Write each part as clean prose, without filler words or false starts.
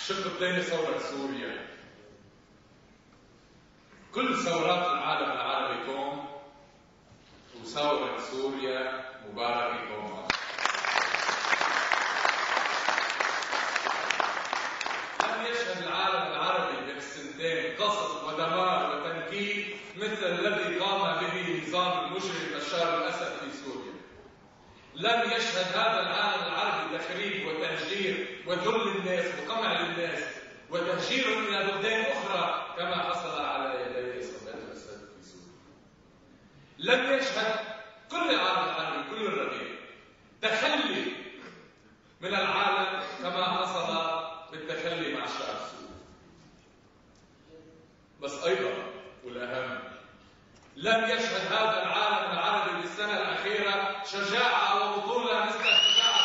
الشق الثاني ثورة سوريا. كل ثورات العالم العربي قوم، وثورة سوريا مبارك قوم. لم يشهد العالم العربي بين السنتين قصف ودمار وتنكيل مثل الذي قام به نظام المجرم بشار الأسد في سوريا. لم يشهد هذا العالم العربي تخريب وتهجير وذل الناس وقمع للناس وتهجيرهم إلى بلدان أخرى كما حصل على يدي صدام الأسد في سوريا. لم يشهد كل العالم العربي كل الرغيف تخلي من العالم كما حصل بالتخلي مع الشعب السوري. بس أيضا والأهم، لم يشهد هذا العالم العربي بالسنة الأخيرة شجاعة وبطولة مثل شجاعة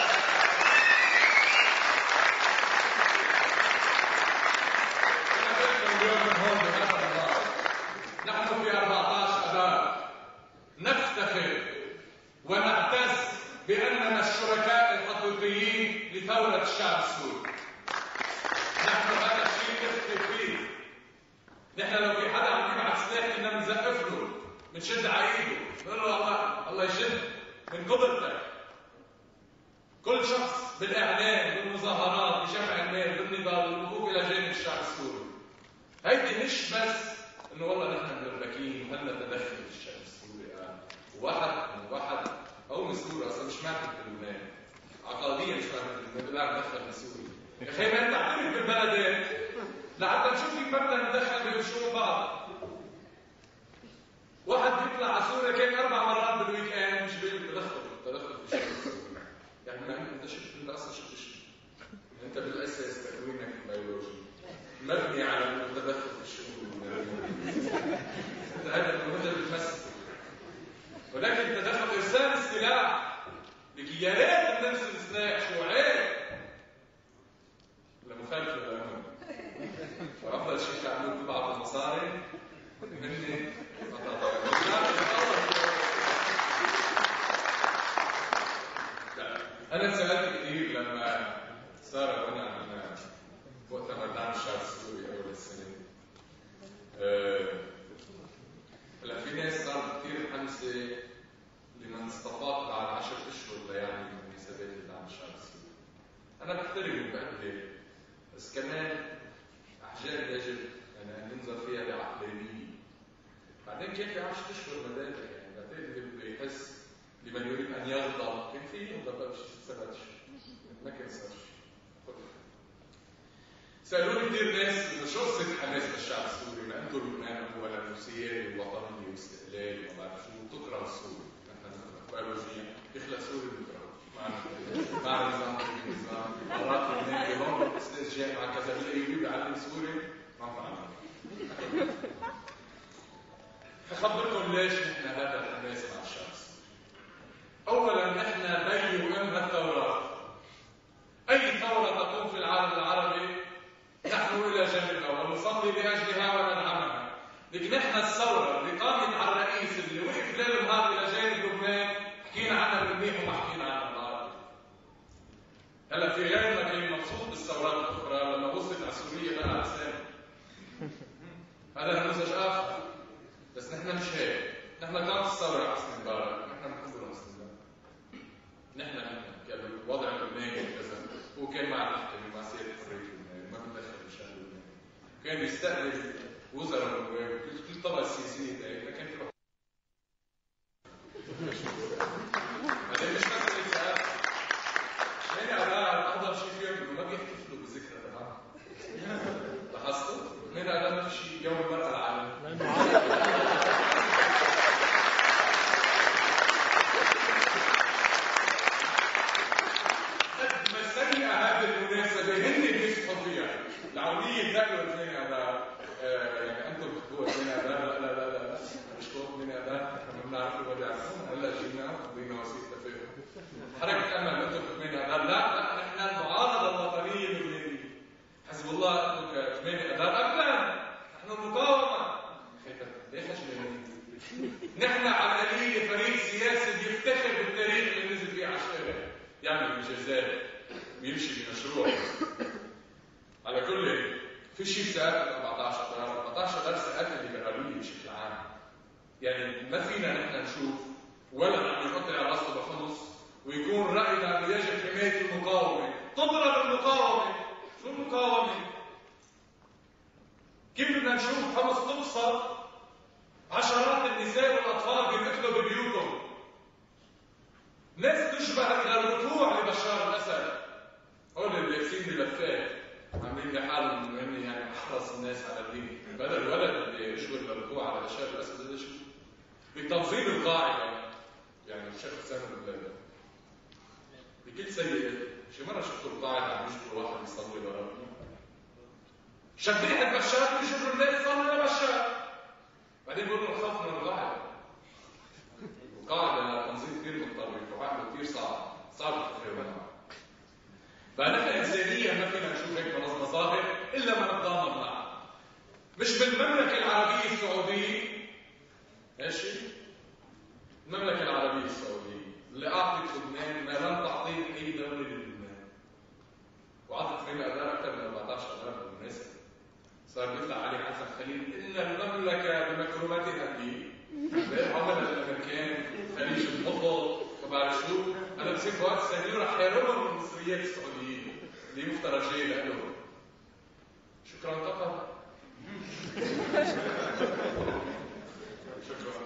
اليوم من هون بهذا النهار. نحن في 14 آذار نفتخر ونعتز بأننا الشركاء الحقيقيين لثورة الشعب السوري. نحن هذا الشيء نفتخر فيه. نحن لو في حدا عم يبعث سلاح كنا بنزقف له، بنشد على ايده، بنقول له الله يشد من قدرتك. كل شخص بالاعلام، بالمظاهرات، بجمع المال، بالنضال، بالوقوف الى جانب الشعب السوري. هيدي مش بس انه والله نحن مربكين وهلا تدخل الشعب السوري واحد او من سوريا اصلا مش ماكل بلبنان. عقاديا مش ماكل بلبنان، لا ندخل من سوريا. يا اخي ما انت اعترف بالبلدين لحتى نشوف كيف بدنا ندخل بشؤون بعض. واحد بيطلع على سوريا كان 4 مرات بالويك اند، مش بيقول تدخل في الشؤون السورية. يعني ما انت شفت، انت اصلا شفت شيء. انت بالاساس تكوينك البيولوجي مبني على التدخل في الشؤون. انت هذا المدة بتمثل، ولكن التدخل ارسال السلاح لكي يا ريت نرسل سلاح، شو عيب لمخالفه للقانون. وافضل شيء تعملوه تبعوا المصاري مني انا سالت كثير لما صار هنا عندنا مؤتمر دعم الشعب السوري اول السنه. هلا في ناس صار كثير حمسه لمن استفاق بعد 10 اشهر ليعني مناسبات دعم الشعب السوري. انا بحترم وبقدر، بس كمان احجام يجب ان ننظر فيها بعقلانيه. بعدين كان في 10 اشهر مدافع، يعني بعدين اللي بيحس لمن يريد ان يغضب كان في يغضب بشي 7 اشهر ما كان صار شيء. سالوني كثير ناس انه شو قصه حماس بالشعب السوري؟ ما انتم لبنان اولا وسيادي ووطني واستقلال وما بعرف شو، بتكره السوري. نحن بيولوجيا يخلق سوري بنكرهه، مع نظام مرات لبنان هون استاذ جامعه كذا بلاقيه بيعلم سوري ما بعرف. هخبركم ليش نحن هذا الحماس مع الشعب السوري. اولا نحن بي وام الثورات. اي ثوره تقوم في العالم العربي نحن الى جانبها ونصلي لاجلها وندعمها. لكن نحن الثوره اللي قامت على الرئيس اللي وقف ليل نهار الى جانب لبنان حكينا عنها بالمنيح وما حكينا عنها بالعربي. هلا في غيرنا كان مبسوط بالثورات الاخرى لما وصلت على سوريا بقى على لسانه. هذا نموذج اخر، بس نحن مش هيك. نحن كانت الثوره حسني مبارك، نحن بنحب حسني مبارك. نحن كان الوضع اللبناني كذا، هو كان مع المحكمه مع سياده حريه لبنان، ما بندخل بشان لبنان. كان يستقبل وزراء النواب كل طبقه سياسيه تقريبا كان في بعدين مش بس الانتخابات. يعني على احضر شيء فيهم انه ما بيحتفلوا بالذكرى تبعهم. لاحظتوا؟ من هذا ما في شيء يوم المرأة العالمي. قد ما سيئة هذه المناسبة هن بيسحوا فيها. العملية دخلوا 2 آذار، يعني أنتم بتحبوها 2 آذار، لا مش 2 آذار، نحن بنعرف ما بيعرفون، هلا جينا وقضينا وسيلة تفاهم. حركة أمل أنتم 2 آذار، لا نحن المعارضة الوطنية اللبنانية. حزب الله أنتم 8 آذار أبدا، نحن المقاومة. ليش هالشيء؟ نحن على القليل فريق سياسي بيفتخر بالتاريخ اللي نزل فيه على الشارع، يعمل انجازات ويمشي بمشروع. على كل في شيء سقف 14 آذار، 14 آذار سقف الليبرالية بشكل عام. يعني ما فينا نحن نشوف ولد عم يحط على راسه بخمص ويكون رأينا انه يجب حماية المقاومة، تضرب المقاومة. شو المقاومة؟ كيف بدنا نشوف خمس تبسط عشرات النساء والاطفال بيقتلوا ببيوتهم؟ ناس تشبه الى الركوع لبشار الاسد، هول اللي لابسين ملفات عاملين لحالهم انهم يعني احرص الناس على الدين، بدل الولد اللي يشبه الركوع على بشار الاسد هذا شو؟ بتنظيم القاعده. يعني الشيخ حسام البلاد بكل سيئه، شي مره شفتوا القاعده عم يشبه واحد يصلي برا شبيحة بشار يجبروا الناس صلوا لبشار، بعدين بيقولوا نخاف من القاعدة. القاعدة تنظيم كثير متطرف وعقله كثير صعب التفكير معه. فنحن إنسانيا ما فينا نشوف هيك مظاهر إلا ما نتضامن معها. مش بالمملكة العربية السعودية، ماشي؟ المملكة العربية السعودية اللي أعطت لبنان ما لم تعطيه أي دولة للبنان، وعطت فينا آذار أكثر من 14 آذار بالمناسبة. صار بيطلع علي حسن خليل إن المملكة بمكرماتها دي عملت الأمريكان خليج القطب وبعرف شو. أنا بصير فؤاد السهلي راح يهربهم من المصريات السعوديين اللي مفترجين لهم. شكرا قطر. شكرا.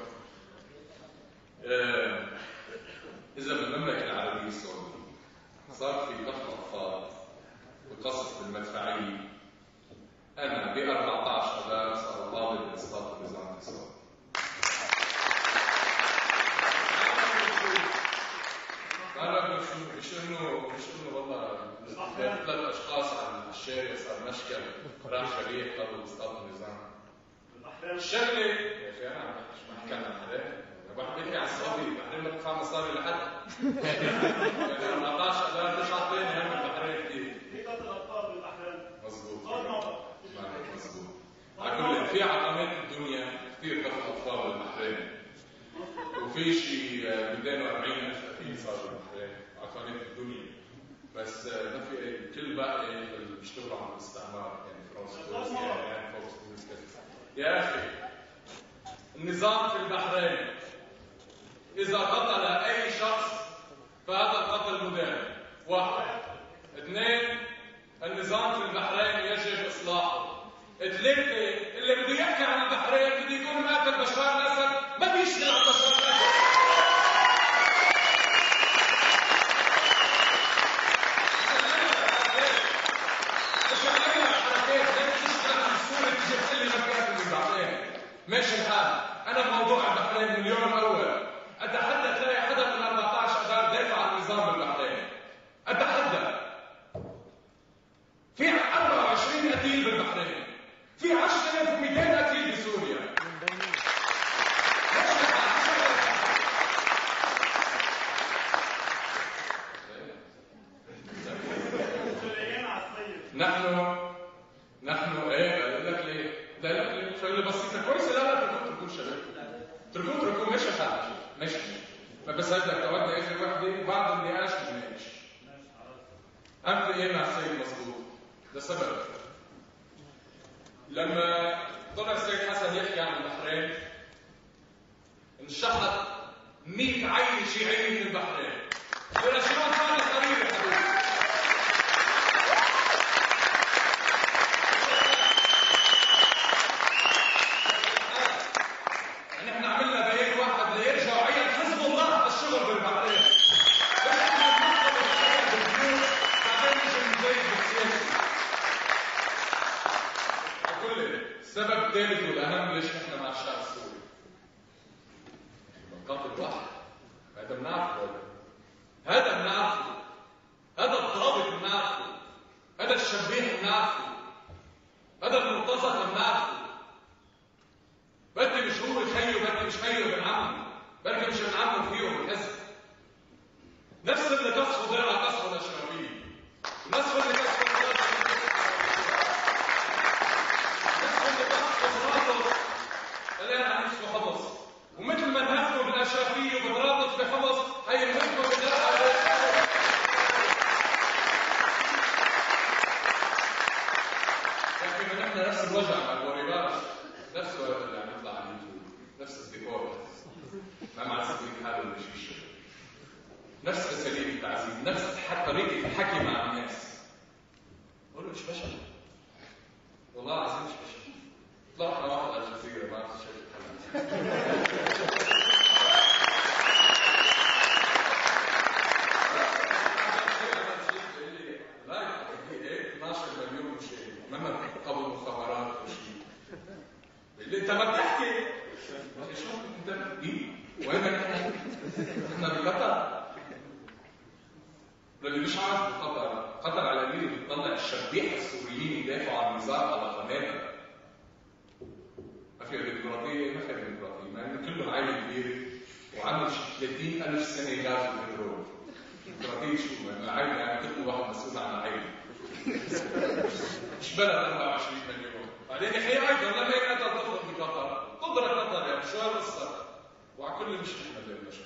إذا بالمملكة العربية السعودية صار في قتل أطفال وقصف بالمدفعية، أنا ب 14 آذار صار طالب بإسقاط النظام السعودي. مش إنه والله ثلاث أشخاص على الشارع صار مشكل راح شريح طلبوا إسقاط النظام. الشغلة يا أخي أنا عم بحكي عن البحرين، واحد بيحكي عن السعودية، البحرين ما بدفع مصاري لحد. يعني 14 آذار مش عاطيني هم البحرين كثير. في قتل أطفال بالبحرين. مظبوط. مظبوط. على كل في عقامات الدنيا كثير قتل أطفال بالبحرين، وفي شيء 240,000 قتيل صار بالبحرين عقامات الدنيا، بس ما في كل باقي اللي بيشتغلوا على الاستعمار يعني فرنسا يعني فوق يا أخي. النظام في البحرين إذا قتل أي شخص فهذا القتل مدان. 1. 2. النظام في البحرين يجب إصلاحه. 3. اللي بده يحكي عن البحرين بده يكون مقاتل بشار الأسد، ما بيشتغل على بشار الأسد. ماشي الحال. أنا بموضوع البحرين من اليوم الأول أتحدى تلاقي حدا من 14 آذار دافع عن النظام بالبحرين. أتحدى. في 24 قتيل بالبحرين، في 10,200 قتيل بسوريا. نحن ايه بقول لك ليه؟ لا شغله بسيطه كويسه. لا تركوا شباب، تركوا ماشي حالك ماشي. بس بدك تودي اخر وحده بعد النقاش بنناقش. قبل ايه مع السيد مظبوط لسبب. لما طلع السيد حسن يحكي عن البحرين انشحت 100 عين شيعيه من البحرين. شلون كان القريب يا حبيبي؟ نحن عملنا بيان واحد ليرجعوا عيال حزب الله على الشغل بالبحرين. السبب الثالث والاهم ليش نحن مع الشعب السوري قتل واحد. هذا بنعرفه، هذا بنعرفه، هذا الضابط بنعرفه، هذا الشبيح بنعرفه، هذا المرتزق بنعرفه. بدي مش هو خيه، بدي مش خيه ابن عمه، بدي مش ابن عمه فيه بالحزب. نفس اللي كسروا ضيعه كسروا الاشرافيه، نفس اللي كسروا الآن عم يسموا حمص، ومثل ما نهفوا بالأشرافية وبترابط في حمص هينهفوا بالدرعة. الوجع مع الوريباش نفسه اللي عم يطلع على اليوتيوب، نفس الديكور، ما معذبين حاله ولا شيء، نفس اساليب التعذيب، نفس طريقه الحكي مع الناس. بقول له مش بشر، والله العظيم مش بشر. طلعنا واحد على الجزيره ما عرفت شايف الحلقه. قبل مخابرات وشيء اللي انت ما بتحكي شو انت ايه وين احنا بقطر. للي مش عارف قطر على اليمين بتطلع الشبيحه السوريين يدافعوا عن النظام على قناتها. ما في ديمقراطيه، ما في ديمقراطيه، مع انه كلهم عائله كبيره وعندهم شي 30,000 سنه غاز وبترول. ديمقراطيه شو؟ العائله يعني كل واحد مسؤول عن العائله. مش بلد 24 مليون. بعدين هي ايضا لما يقدر تفرض بقطر، قدره قطر يعني شو هالقصه؟ وعلى كل مش احنا زي البشر.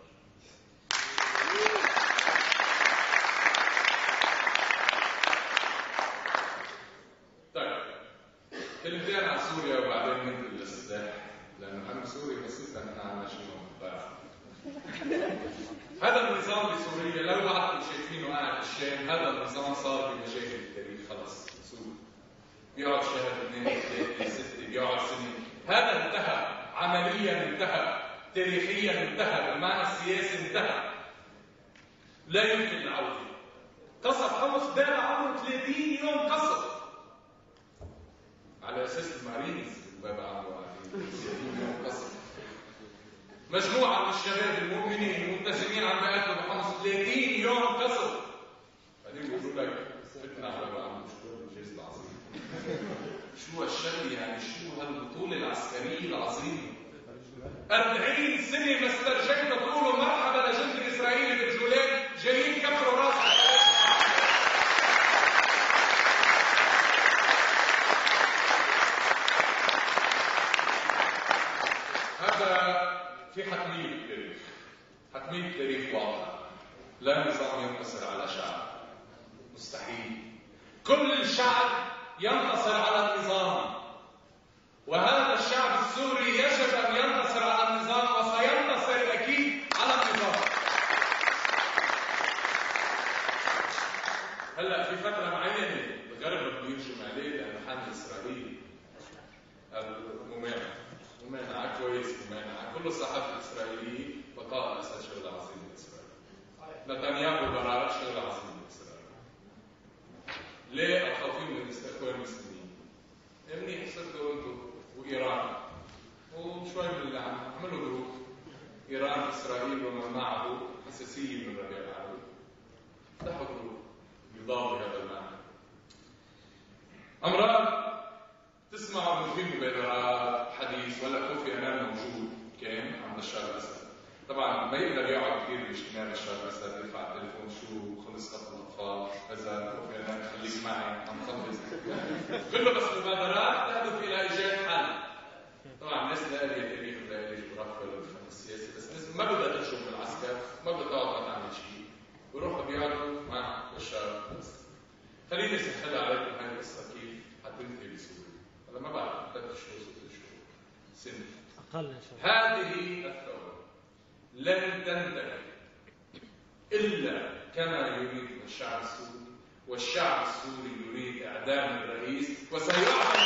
طيب كلمتين عن سوريا وبعدين ننتقل للسلاح، لانه انا سوري بس احنا عندنا شيء مختلف. هذا النظام بسوريا لو بعدكم شايفينه قاعد بالشام، هذا النظام صار بمشاكل التاريخ خلص سوري. بيقعد شهر 2 3 6 بيقعد سنين. هذا انتهى عمليا، انتهى تاريخيا، انتهى بالمعنى السياسي، انتهى. لا يمكن العودة. قصف حمص دار عمره 30 يوم قصف على اساس المارينز بابا عمره 30 يوم قصف. مجموعة من الشباب المؤمنين الملتزمين عم بيقتلوا بحمص 30 يوم قصف. بعدين بيقولوا لك فتنا على بابا عمره شو الانجاز العظيم. شو هالشغل يعني، شو هالبطولة العسكرية العظيمة. 40 سنة ما استرجيت تقولوا مرحبا لجند الإسرائيلي بالجولان جايين كفروا راسك. هذا في حتمية التاريخ، حتمية التاريخ واضحة. لا نظام ينتصر على شعب، مستحيل. كل شعب ينتصر على النظام، وهذا الشعب السوري يجب أن ينتصر على النظام وسينتصر أكيد على النظام. هلأ في فترة معينة الغرب بده يهجم عليه لأنه حامل إسرائيلي ممانعة كويس، ممانعة كل الصحافة الإسرائيلية بقاء أسد شغل عظيم بإسرائيل. نتنياهو برار شغل عظيم بإسرائيل. ليه الخوفين من الاخوان المسلمين؟ منيح صرتوا انتم وايران وشوي من اللي عملوا جروب ايران اسرائيل ومن معه حساسيه من الربيع العربي. فتحوا جروب يضاد هذا المعنى. امرار تسمعوا انه في مبادرات حديث ولا كوفي عنان موجود كان عند بشار الاسد. طبعا ما يقدر يقعد كثير باجتماع بشار الاسد يرفع التليفون شو خلص خط الاطفال اذا كوفي عنان خليك معي عم خلص كله بس مبادرات تهدف الى ايجاد حل. طبعا الناس لا قاريه تاريخ ولا قاريه جغرافيا ولا الفن السياسي، بس الناس ما بدها ترجم بالعسكر، ما بدها تقعد ما تعمل شيء، بيروحوا بيقعدوا مع بشار الاسد. خليني اسهل عليكم هاي القصه كيف حتنتهي بسوريا. هلا ما بعرف 3 شهور 6 شهور سنه اقل ان شاء الله. هذه الثوره لن تنتهي الا كما يريد الشعب السوري، والشعب السوري يريد اعدام الرئيس وسيعلن.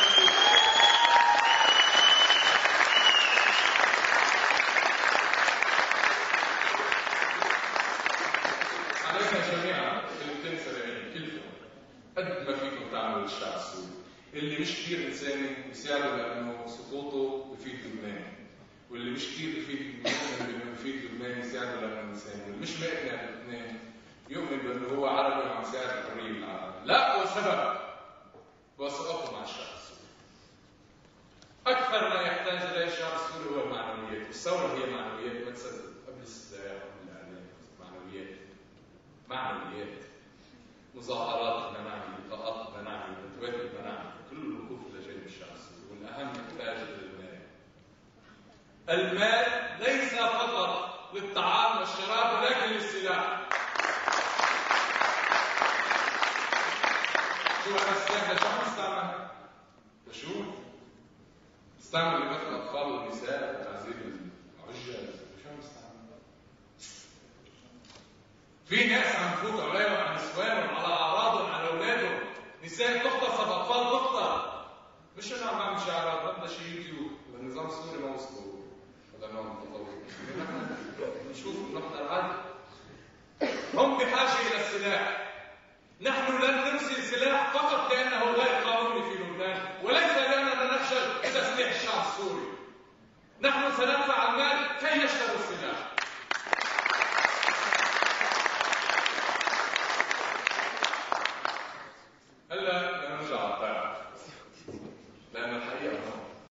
علينا جميعا كلمتين سريعين كلكم قد ما فيكم تعملوا للشعب السوري. اللي مش كثير انساني يساعده لانه سقوطه بفيد لبنان، واللي مش كثير بفيد بانه بفيد لبنان يساعده لانه انساني، واللي مش مقتنع بلبنان يؤمن بانه هو عربي وعم يساعد الحريه العربيه. لا، وسبب وسقطه مع الشعب السوري. اكثر ما يحتاج اليه الشعب السوري هو المعنويات، والثوره هي معنويات. ما تصدق قبل السلاح وقبل الاعلام معنويات مظاهرات مناعي، لقاءات مناعي، ندوات مناعي، كل الوقوف الى جانب الشعب السوري. والاهم يحتاج للمال. المال ليس فقط للطعام والشراب ولكن للسلاح. شو احنا السلاح شو عم نستعمل؟ بشوف استعمل لقتل الاطفال والنساء وتعذيب العجاز. مش عم استعمل. في ناس عم تفوت عليهم على نسوانهم، على اعراضهم، على اولادهم، نساء تغتصب، اطفال تقتل. مش انا عم بعمل شعارات، بدنا شيء يوتيوب، النظام السوري ما وصلوا هذا نوع متطور. نشوف نقطة العدل. هم بحاجة إلى السلاح. نحن لن نرسل سلاح فقط لأنه غير قانوني في لبنان، وليس لأننا نخشى تسليح الشعب السوري. نحن سندفع المال كي يشتروا